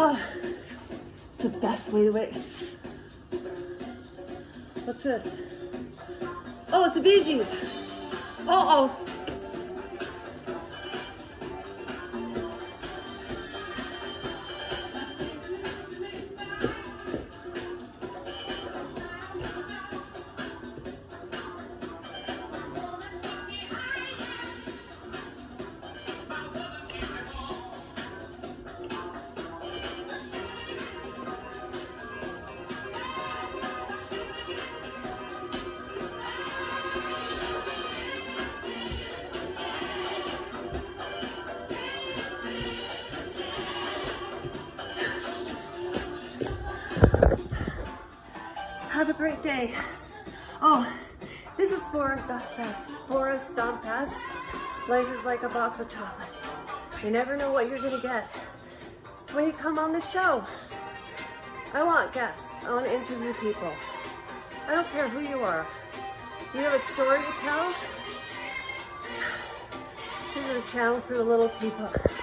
Oh, it's the best way to wait. What's this? Oh, it's the Bee Gees. Uh-oh. Have a great day. Oh, this is Forrest Gump Fest. Life is like a box of chocolates. You never know what you're gonna get when you come on the show. I want guests. I want to interview people. I don't care who you are. You have a story to tell? This is a channel for the little people.